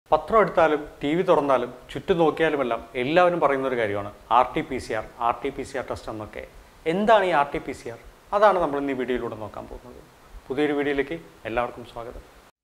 പത്രം എടുത്താലും T V തുറന്നാലും ചുറ്റും നോക്കിയാലുമെല്ലാം എല്ലാവരും പറയുന്ന ഒരു കാര്യമാണ് RT-PCR ടെസ്റ്റ് എന്നൊക്കെ. എന്താണ് ഈ RT-PCR? അതാണ് നമ്മൾ ഇന്ന് ഈ വീഡിയോയിലൂടെ നോക്കാൻ പോകുന്നത്. പുതിയൊരു വീഡിയോയിലേക്ക് എല്ലാവർക്കും സ്വാഗതം.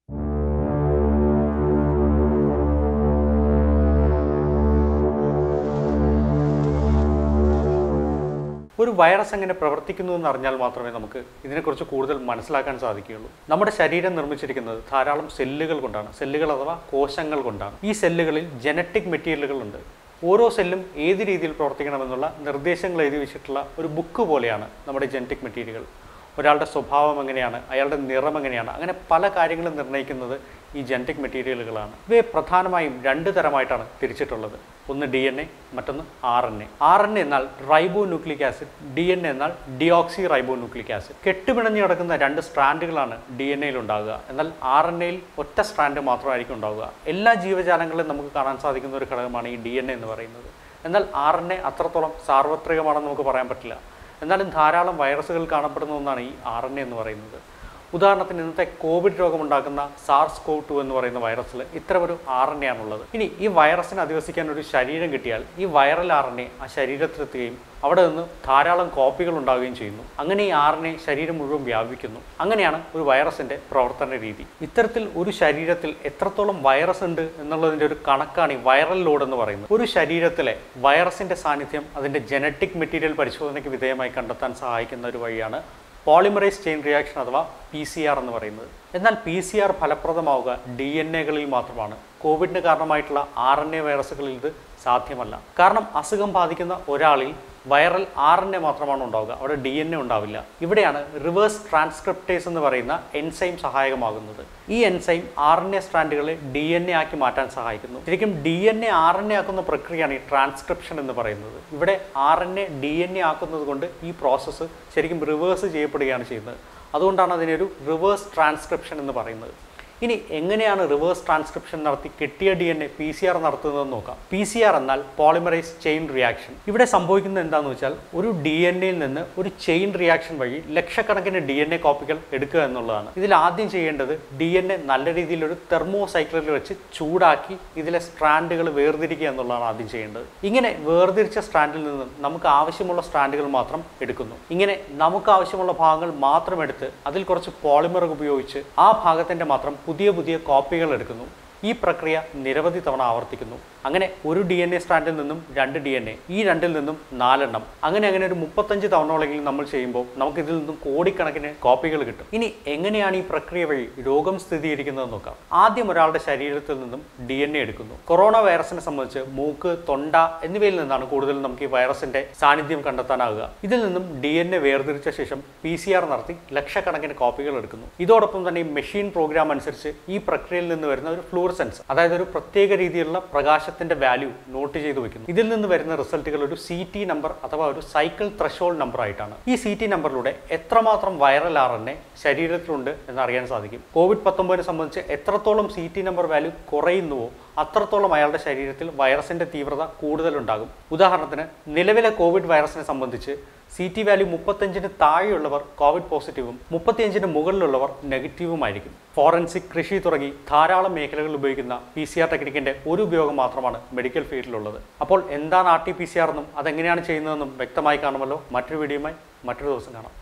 ഒരു വൈറസ് എങ്ങനെ പ്രവർത്തിക്കുന്നു എന്ന് അറിഞ്ഞാൽ മാത്രമേ നമുക്ക് ഇതിനെക്കുറിച്ച് കൂടുതൽ മനസ്സിലാക്കാൻ സാധിക്കുകയുള്ളൂ. നമ്മുടെ ശരീരം നിർമ്മിച്ചിരിക്കുന്നത് ധാരാളം സെല്ലുകൾ കൊണ്ടാണ്. സെല്ലുകൾ അഥവാ കോശങ്ങൾ കൊണ്ടാണ്. ഈ സെല്ലുകളിൽ ജനറ്റിക് മെറ്റീരിയലുകളുണ്ട്. ഓരോ സെല്ലും ഏത് രീതിയിൽ പ്രവർത്തിക്കണമെന്നുള്ള നിർദ്ദേശങ്ങൾ എഴുതി വെച്ചിട്ടുള്ള ഒരു ബുക്ക് പോലെയാണ് നമ്മുടെ ജനറ്റിക് മെറ്റീരിയലുകൾ. ഒരാളുടെ സ്വഭാവം എങ്ങനെയാണ്, അയാളുടെ നിറം എങ്ങനെയാണ്, അങ്ങനെ പല കാര്യങ്ങളും നിർണ്ണയിക്കുന്നത് ഈ ജനറ്റിക് മെറ്റീരിയലുകളാണ്. ഇവയെ പ്രധാനമായും രണ്ട് തരമായിട്ടാണ് തിരിച്ചിട്ടുള്ളത്. ഒന്ന് DNA, മറ്റൊന്ന് RNA. RNA എന്നാൽ റൈബോ ന്യൂക്ലിക് ആസിഡ്, DNA എന്നാൽ ഡിയോക്സി റൈബോ ന്യൂക്ലിക് ആസിഡ്. കെട്ടുപിണഞ്ഞു കിടക്കുന്ന രണ്ട് സ്ട്രാൻഡുകളാണ് DNAയിൽ ഉണ്ടാകുക. എന്നാൽ RNAയിൽ ഒറ്റ സ്ട്രാൻഡ് മാത്രമായിരിക്കും ഉണ്ടാവുക. എല്ലാ ജീവജാലങ്ങളിലും നമുക്ക് കാണാൻ സാധിക്കുന്ന ഒരു ഘടകമാണ് ഈ DNA എന്ന് പറയുന്നത്. എന്നാൽ RNA അത്രത്തോളം സാർവത്രികമാണെന്ന് നമുക്ക് പറയാൻ പറ്റില്ല. എന്നാലും ധാരാളം വൈറസുകൾ കാണപ്പെടുന്ന ഒന്നാണ് ഈ RNA എന്ന് പറയുന്നത്. ഉദാഹരണത്തിന് ഇന്നത്തെ കോവിഡ് രോഗമുണ്ടാക്കുന്ന SARS-CoV-2 എന്ന് പറയുന്ന വൈറസിൽ ഇത്തരമൊരു RNA ആണുള്ളത്. ഇനി ഈ വൈറസിനെ അധിവസിക്കാൻ ഒരു ശരീരം കിട്ടിയാൽ ഈ വൈറൽ RNA ആ ശരീരത്തിലെത്തുകയും അവിടെ നിന്ന് ധാരാളം കോപ്പികൾ ഉണ്ടാവുകയും ചെയ്യുന്നു. അങ്ങനെ ഈ RNA ശരീരം മുഴുവൻ വ്യാപിക്കുന്നു. അങ്ങനെയാണ് ഒരു വൈറസിന്റെ പ്രവർത്തന രീതി. ഇത്തരത്തിൽ ഒരു ശരീരത്തിൽ എത്രത്തോളം വൈറസ് ഉണ്ട് എന്നുള്ളതിൻ്റെ ഒരു കണക്കാണ് ഈ വൈറൽ ലോഡ് എന്ന് പറയുന്നത്. ഒരു ശരീരത്തിലെ വൈറസിന്റെ സാന്നിധ്യം അതിന്റെ ജനറ്റിക് മെറ്റീരിയൽ പരിശോധനയ്ക്ക് വിധേയമായി കണ്ടെത്താൻ സഹായിക്കുന്ന ഒരു വഴിയാണ് പോളിമറേസ് ചെയിൻ റിയാക്ഷൻ അഥവാ PCR എന്ന് പറയുന്നത്. എന്നാൽ PCR ഫലപ്രദമാവുക DNA-കളിൽ മാത്രമാണ്. കോവിഡിന് കാരണമായിട്ടുള്ള RNA വൈറസുകളിൽ ഇത് സാധ്യമല്ല. കാരണം അസുഖം ബാധിക്കുന്ന ഒരാളിൽ വൈറൽ RNA മാത്രമാണ് ഉണ്ടാവുക, അവിടെ DNA ഉണ്ടാവില്ല. ഇവിടെയാണ് റിവേഴ്സ് ട്രാൻസ്ക്രിപ്റ്റേസ് എന്ന് പറയുന്ന എൻസൈം സഹായകമാകുന്നത്. ഈ എൻസൈം RNA സ്ട്രാൻഡുകളെ DNA ആക്കി മാറ്റാൻ സഹായിക്കുന്നു. ശരിക്കും DNA RNA ആക്കുന്ന പ്രക്രിയയാണ് ഈ ട്രാൻസ്ക്രിപ്ഷൻ എന്ന് പറയുന്നത്. ഇവിടെ RNA DNA ആക്കുന്നത് കൊണ്ട് ഈ പ്രോസസ്സ് ശരിക്കും റിവേഴ്സ് ചെയ്യപ്പെടുകയാണ് ചെയ്യുന്നത്. അതുകൊണ്ടാണ് അതിനൊരു റിവേഴ്സ് ട്രാൻസ്ക്രിപ്ഷൻ എന്ന് പറയുന്നത്. ഇനി എങ്ങനെയാണ് റിവേഴ്സ് ട്രാൻസ്ക്രിപ്ഷൻ നടത്തി കിട്ടിയ DNA PCR നടത്തുന്നതെന്ന് നോക്കാം. PCR എന്നാൽ പോളിമറേസ് ചെയിൻ റിയാക്ഷൻ. ഇവിടെ സംഭവിക്കുന്നത് എന്താണെന്ന് വെച്ചാൽ ഒരു DNAയിൽ നിന്ന് ഒരു ചെയിൻ റിയാക്ഷൻ വഴി ലക്ഷക്കണക്കിന് DNA കോപ്പികൾ എടുക്കുക എന്നുള്ളതാണ്. ഇതിൽ ആദ്യം ചെയ്യേണ്ടത് DNA നല്ല രീതിയിലൊരു തെർമോസൈക്കിളിൽ വെച്ച് ചൂടാക്കി ഇതിലെ സ്ട്രാൻഡുകൾ വേർതിരിക്കുക എന്നുള്ളതാണ് ആദ്യം ചെയ്യേണ്ടത്. ഇങ്ങനെ വേർതിരിച്ച സ്ട്രാൻഡിൽ നിന്നും നമുക്ക് ആവശ്യമുള്ള സ്ട്രാൻഡുകൾ മാത്രം എടുക്കുന്നു. ഇങ്ങനെ നമുക്ക് ആവശ്യമുള്ള ഭാഗങ്ങൾ മാത്രം എടുത്ത് അതിൽ കുറച്ച് പോളിമർ ഉപയോഗിച്ച് ആ ഭാഗത്തിൻ്റെ മാത്രം പുതിയ കോപ്പികൾ എടുക്കുന്നു. ഈ പ്രക്രിയ നിരവധി തവണ ആവർത്തിക്കുന്നു. അങ്ങനെ ഒരു DNA സ്ട്രാൻഡിൽ നിന്നും 2 DNA, ഈ രണ്ടിൽ നിന്നും 4 എണ്ണം, അങ്ങനെ ഒരു 35 തവണകളെങ്കിലും നമ്മൾ ചെയ്യുമ്പോൾ നമുക്ക് ഇതിൽ നിന്നും കോടിക്കണക്കിന് കോപ്പികൾ കിട്ടും. ഇനി എങ്ങനെയാണ് ഈ പ്രക്രിയ വഴി രോഗം സ്ഥിരീകരിക്കുന്നതെന്ന് നോക്കാം. ആദ്യം ഒരാളുടെ ശരീരത്തിൽ നിന്നും DNA എടുക്കുന്നു. കൊറോണ വൈറസിനെ സംബന്ധിച്ച് മൂക്ക്, തൊണ്ട എന്നിവയിൽ നിന്നാണ് കൂടുതലും നമുക്ക് ഈ വൈറസിന്റെ സാന്നിധ്യം കണ്ടെത്താനാവുക. ഇതിൽ നിന്നും DNA വേർതിരിച്ച ശേഷം PCR നടത്തി ലക്ഷക്കണക്കിന് കോപ്പികൾ എടുക്കുന്നു. ഇതോടൊപ്പം തന്നെ ഈ മെഷീൻ പ്രോഗ്രാം അനുസരിച്ച് ഈ പ്രക്രിയയിൽ നിന്ന് വരുന്ന ഒരു ഫ്ലൂറസെൻസ്, അതായത് ഒരു പ്രത്യേക രീതിയിലുള്ള പ്രകാശത്തിന്റെ വാല്യൂ നോട്ട് ചെയ്ത് വെക്കുന്നു. ഇതിൽ നിന്ന് വരുന്ന റിസൾട്ടുകൾ ഒരു CT നമ്പർ അഥവാ ഒരു സൈക്കിൾ ത്രെഷോൾഡ് നമ്പർ ആയിട്ടാണ്. ഈ CT നമ്പറിലൂടെ എത്രമാത്രം വൈറൽ RNA ശരീരത്തിലുണ്ട് എന്നറിയാൻ സാധിക്കും. COVID-19 സംബന്ധിച്ച് എത്രത്തോളം CT നമ്പർ വാല്യൂ കുറയുന്നുവോ അത്രത്തോളം അയാളുടെ ശരീരത്തിൽ വൈറസിന്റെ തീവ്രത കൂടുതലുണ്ടാകും. ഉദാഹരണത്തിന് നിലവിലെ കോവിഡ് വൈറസിനെ സംബന്ധിച്ച് CT വാല്യൂ 35-ന് താഴെയുള്ളവർ കോവിഡ് പോസിറ്റീവും 35-ന് മുകളിലുള്ളവർ നെഗറ്റീവുമായിരിക്കും. ഫോറൻസിക്, കൃഷി തുടങ്ങി ധാരാളം മേഖലകളിൽ ഉപയോഗിക്കുന്ന PCR ടെക്നിക്കിന്റെ ഒരു ഉപയോഗം മാത്രമാണ് മെഡിക്കൽ ഫീൽഡിലുള്ളത്. അപ്പോൾ എന്താണ് RT-PCR എന്നും അതെങ്ങനെയാണ് ചെയ്യുന്നതെന്നും വ്യക്തമായി കാണുമല്ലോ. മറ്റൊരു വീഡിയോയുമായി മറ്റൊരു ദിവസം കാണാം.